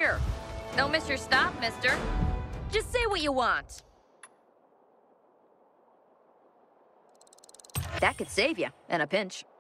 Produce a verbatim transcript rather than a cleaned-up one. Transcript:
quicker. Don't miss your stop, mister. Just say what you want. That could save you in a pinch.